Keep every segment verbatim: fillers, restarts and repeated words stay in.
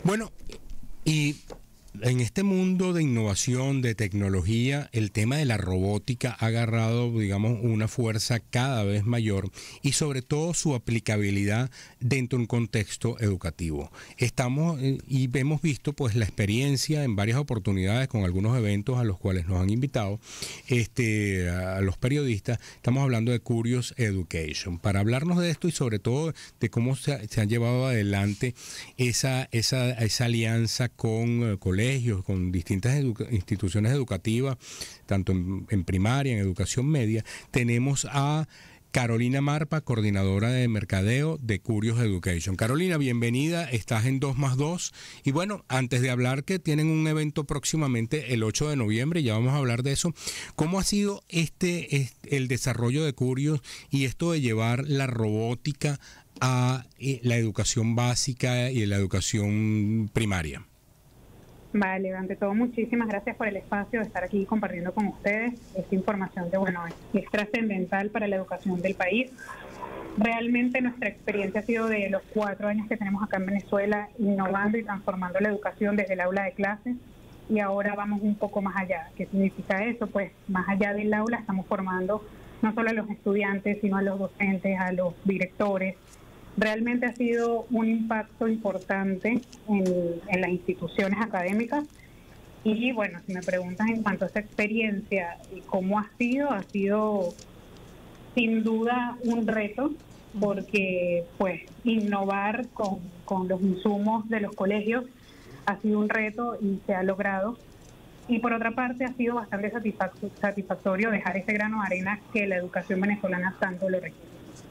Bueno, y en este mundo de innovación, de tecnología, el tema de la robótica ha agarrado, digamos, una fuerza cada vez mayor y sobre todo su aplicabilidad dentro de un contexto educativo. Estamos eh, y hemos visto pues la experiencia en varias oportunidades con algunos eventos a los cuales nos han invitado este, a los periodistas. Estamos hablando de Curious Education. Para hablarnos de esto y sobre todo de cómo se, se han llevado adelante esa, esa, esa alianza con eh, colegios, con distintas educa instituciones educativas, tanto en, en primaria, en educación media, tenemos a Carolina Marpa, coordinadora de mercadeo de Curious Education. Carolina, bienvenida, estás en dos más dos. Y bueno, antes de hablar que tienen un evento próximamente el ocho de noviembre, ya vamos a hablar de eso, ¿cómo ha sido este, este el desarrollo de Curious y esto de llevar la robótica a eh, la educación básica y la educación primaria? Vale, ante todo muchísimas gracias por el espacio de estar aquí compartiendo con ustedes esta información que bueno es, es trascendental para la educación del país. Realmente nuestra experiencia ha sido de los cuatro años que tenemos acá en Venezuela innovando y transformando la educación desde el aula de clases y ahora vamos un poco más allá. ¿Qué significa eso? Pues más allá del aula estamos formando no solo a los estudiantes sino a los docentes, a los directores. Realmente ha sido un impacto importante en, en las instituciones académicas y bueno, si me preguntan en cuanto a esa experiencia y cómo ha sido, ha sido sin duda un reto porque pues innovar con, con los insumos de los colegios ha sido un reto y se ha logrado. Y por otra parte ha sido bastante satisfactorio dejar ese grano de arena que la educación venezolana tanto lo requiere.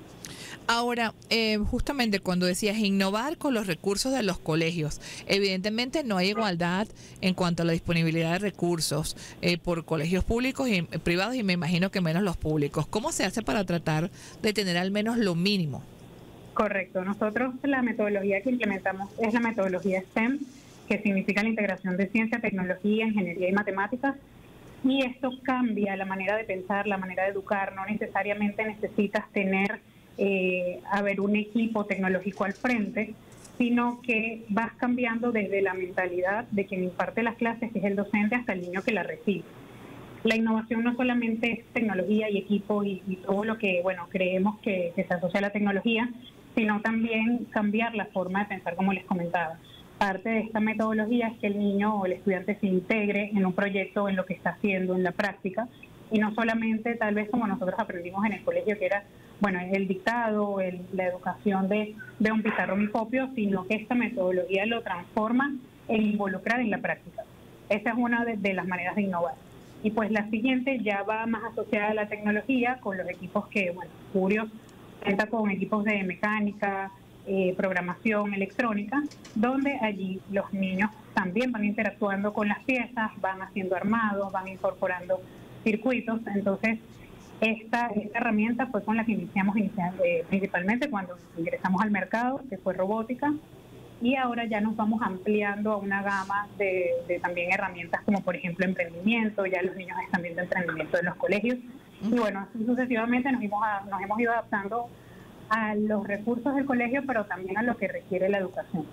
Ahora, eh, justamente cuando decías innovar con los recursos de los colegios, evidentemente no hay igualdad en cuanto a la disponibilidad de recursos eh, por colegios públicos y eh, privados y me imagino que menos los públicos. ¿Cómo se hace para tratar de tener al menos lo mínimo? Correcto. Nosotros la metodología que implementamos es la metodología STEM, que significa la integración de ciencia, tecnología, ingeniería y matemáticas. Y esto cambia la manera de pensar, la manera de educar. No necesariamente necesitas tener Eh, haber un equipo tecnológico al frente, sino que vas cambiando desde la mentalidad de quien imparte las clases, que es el docente, hasta el niño que la recibe. La innovación no solamente es tecnología y equipo y, y todo lo que bueno creemos que, que se asocia a la tecnología, sino también cambiar la forma de pensar, como les comentaba. Parte de esta metodología es que el niño o el estudiante se integre en un proyecto, en lo que está haciendo, en la práctica, y no solamente tal vez como nosotros aprendimos en el colegio, que era bueno, el dictado, el, la educación de, de un pizarrón y copio, sino que esta metodología lo transforma en involucrar en la práctica. Esa es una de, de las maneras de innovar. Y pues la siguiente ya va más asociada a la tecnología, con los equipos que, bueno, Curious cuenta con equipos de mecánica, eh, programación, electrónica, donde allí los niños también van interactuando con las piezas, van haciendo armados, van incorporando circuitos. Entonces, Esta, esta herramienta fue con la que iniciamos inicial, eh, principalmente cuando ingresamos al mercado, que fue robótica, y ahora ya nos vamos ampliando a una gama de, de también herramientas como por ejemplo emprendimiento. Ya los niños están viendo emprendimiento en los colegios, y bueno, así sucesivamente nos, hemos, nos hemos ido adaptando a los recursos del colegio, pero también a lo que requiere la educación.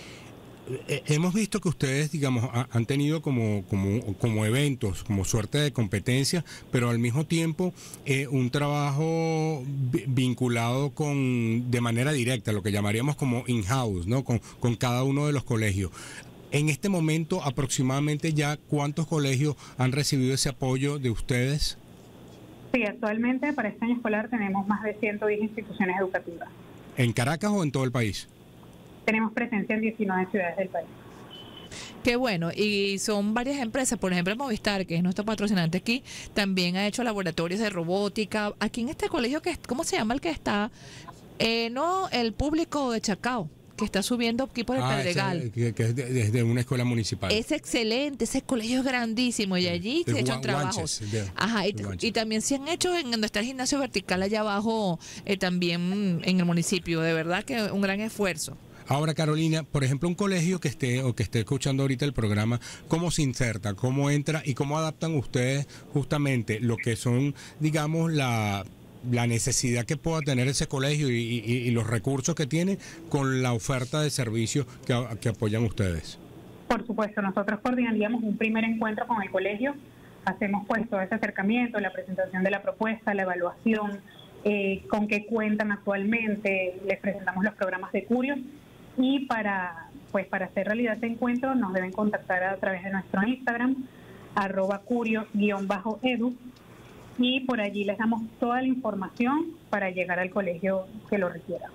Eh, hemos visto que ustedes, digamos, ha, han tenido como, como, como eventos, como suerte de competencia, pero al mismo tiempo eh, un trabajo vinculado con de manera directa, lo que llamaríamos como in-house, ¿no? Con, con cada uno de los colegios. En este momento, aproximadamente ya, ¿cuántos colegios han recibido ese apoyo de ustedes? Sí, actualmente para este año escolar tenemos más de ciento diez instituciones educativas. ¿En Caracas o en todo el país? Tenemos presencia en diecinueve ciudades del país. Qué bueno, y son varias empresas, por ejemplo Movistar, que es nuestro patrocinante aquí, también ha hecho laboratorios de robótica. Aquí en este colegio, que ¿cómo se llama el que está? Eh, no, el público de Chacao, que está subiendo aquí por el ah, Pedregal. Ese, que, que es desde de una escuela municipal. Es excelente, ese colegio es grandísimo y allí de se han hecho Guan, trabajos. Guanches, de, Ajá, y, y también se han hecho en donde está el gimnasio vertical allá abajo, eh, también en el municipio. De verdad que un gran esfuerzo. Ahora, Carolina, por ejemplo, un colegio que esté o que esté escuchando ahorita el programa, ¿cómo se inserta? ¿Cómo entra? ¿Y cómo adaptan ustedes justamente lo que son, digamos, la la necesidad que pueda tener ese colegio y, y, y los recursos que tiene con la oferta de servicios que, que apoyan ustedes. Por supuesto, nosotros coordinaríamos un primer encuentro con el colegio, hacemos pues todo ese acercamiento, la presentación de la propuesta, la evaluación, eh, con qué cuentan actualmente, les presentamos los programas de Curios y para pues para hacer realidad este encuentro nos deben contactar a través de nuestro Instagram, arroba curios-edu, y por allí les damos toda la información para llegar al colegio que lo requiera.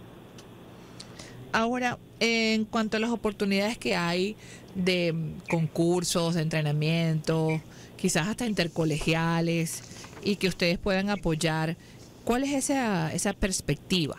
Ahora, en cuanto a las oportunidades que hay de concursos, de entrenamiento, quizás hasta intercolegiales, y que ustedes puedan apoyar, ¿cuál es esa, esa perspectiva?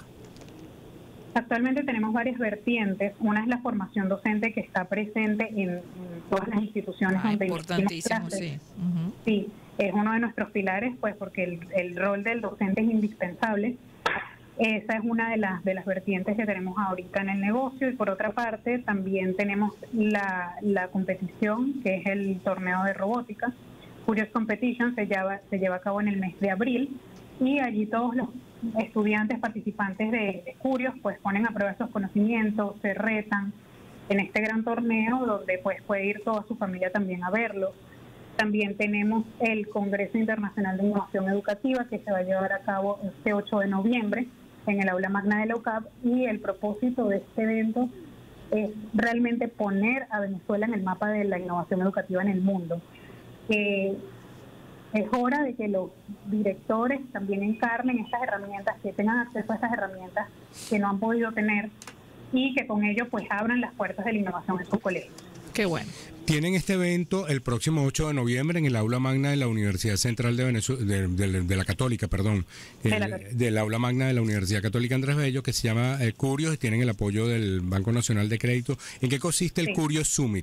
Actualmente tenemos varias vertientes. Una es la formación docente que está presente en, en todas las instituciones. Ah, donde importantísimo, sí. Uh-huh. Sí, es uno de nuestros pilares, pues porque el, el rol del docente es indispensable. Esa es una de las de las vertientes que tenemos ahorita en el negocio. Y por otra parte, también tenemos la, la competición, que es el torneo de robótica. Curious Competition se lleva, se lleva a cabo en el mes de abril, y allí todos los estudiantes participantes de, de Curious pues ponen a prueba sus conocimientos, se retan en este gran torneo donde pues puede ir toda su familia también a verlo. También tenemos el Congreso Internacional de Innovación Educativa, que se va a llevar a cabo este ocho de noviembre en el aula magna de la U C A P, y el propósito de este evento es realmente poner a Venezuela en el mapa de la innovación educativa en el mundo. Eh, es hora de que los directores también encarnen estas herramientas, que tengan acceso a estas herramientas que no han podido tener, y que con ello pues abran las puertas de la innovación en sus colegios. Qué bueno. Tienen este evento el próximo ocho de noviembre en el aula magna de la Universidad Central de Venezuela, de, de, de la Católica, perdón, de la el, del aula magna de la Universidad Católica Andrés Bello, que se llama eh, Curious, y tienen el apoyo del Banco Nacional de Crédito. ¿En qué consiste el sí. Curious Summit?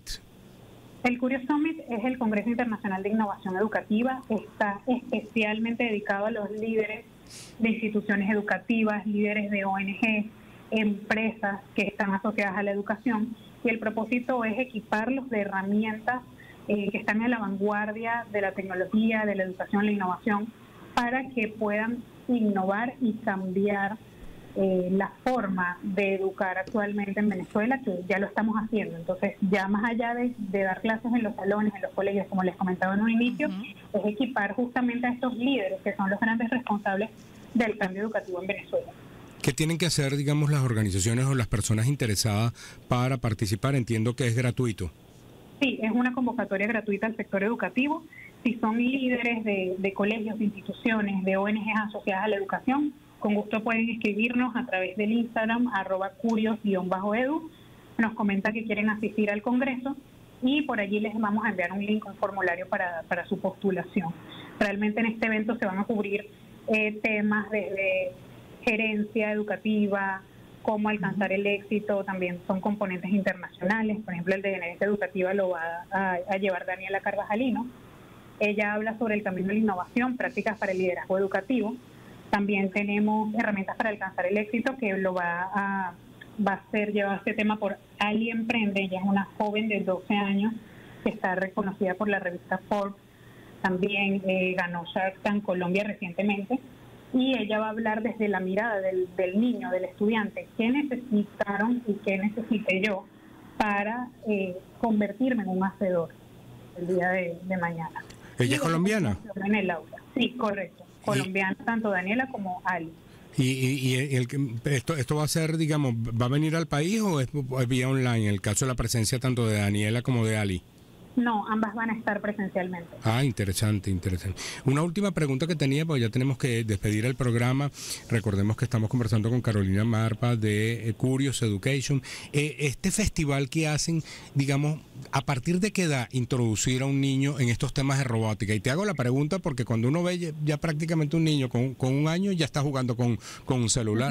El Curious Summit es el Congreso Internacional de Innovación Educativa. Está especialmente dedicado a los líderes de instituciones educativas, líderes de O N G, empresas que están asociadas a la educación, y el propósito es equiparlos de herramientas eh, que están a la vanguardia de la tecnología, de la educación, la innovación, para que puedan innovar y cambiar eh, la forma de educar actualmente en Venezuela, que ya lo estamos haciendo. Entonces, ya más allá de, de dar clases en los salones, en los colegios, como les comentaba en un inicio, uh-huh. es equipar justamente a estos líderes que son los grandes responsables del cambio educativo en Venezuela. ¿Qué tienen que hacer, digamos, las organizaciones o las personas interesadas para participar? Entiendo que es gratuito. Sí, es una convocatoria gratuita al sector educativo. Si son líderes de, de colegios, de instituciones, de O N Ges asociadas a la educación, con gusto pueden escribirnos a través del Instagram, arroba curios-edu. Nos comentan que quieren asistir al Congreso y por allí les vamos a enviar un link, un formulario para, para su postulación. Realmente en este evento se van a cubrir eh, temas desde gerencia educativa, cómo alcanzar el éxito, también son componentes internacionales. Por ejemplo, el de gerencia educativa lo va a, a llevar Daniela Carvajalino. Ella habla sobre el camino de la innovación, prácticas para el liderazgo educativo. También tenemos herramientas para alcanzar el éxito, que lo va a, va a ser llevado este tema por Ali Emprende. Ella es una joven de doce años que está reconocida por la revista Forbes. También eh, ganó Shark Tank Colombia recientemente. Y ella va a hablar desde la mirada del, del niño, del estudiante, qué necesitaron y qué necesité yo para eh, convertirme en un hacedor el día de, de mañana. ¿Ella es colombiana? En el aula, sí, correcto. Colombiana, y, tanto Daniela como Ali. ¿Y, y, y el, esto, esto va a ser, digamos, va a venir al país o es, es vía online, en el caso de la presencia tanto de Daniela como de Ali? No, ambas van a estar presencialmente. Ah, interesante, interesante. Una última pregunta que tenía, porque ya tenemos que despedir el programa. Recordemos que estamos conversando con Carolina Marpa de Curious Education. Eh, este festival que hacen, digamos, ¿a partir de qué edad introducir a un niño en estos temas de robótica? Y te hago la pregunta porque cuando uno ve ya, ya prácticamente un niño con, con un año ya está jugando con, con un celular.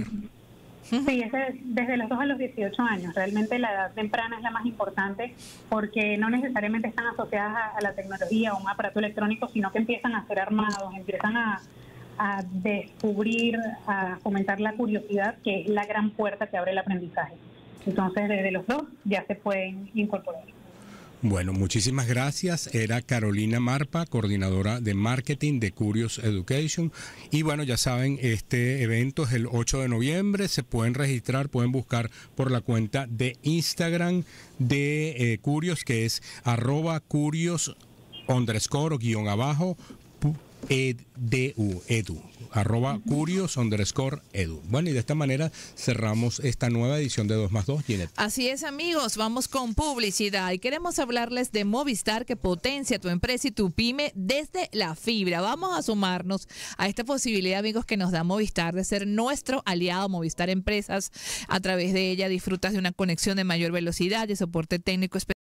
Sí, es de, desde los dos a los dieciocho años. Realmente la edad temprana es la más importante porque no necesariamente están asociadas a, a la tecnología o un aparato electrónico, sino que empiezan a ser armados, empiezan a, a descubrir, a fomentar la curiosidad, que es la gran puerta que abre el aprendizaje. Entonces, desde los dos ya se pueden incorporar. Bueno, muchísimas gracias. Era Carolina Marpa, coordinadora de marketing de Curious Education. Y bueno, ya saben, este evento es el ocho de noviembre. Se pueden registrar, pueden buscar por la cuenta de Instagram de eh, Curious, que es arroba Curious underscore guión abajo edu, edu, arroba Curious underscore edu. Bueno, y de esta manera cerramos esta nueva edición de dos más dos, Ginette. Así es, amigos, vamos con publicidad y queremos hablarles de Movistar, que potencia tu empresa y tu pyme desde la fibra. Vamos a sumarnos a esta posibilidad, amigos, que nos da Movistar de ser nuestro aliado Movistar Empresas. A través de ella disfrutas de una conexión de mayor velocidad y soporte técnico especial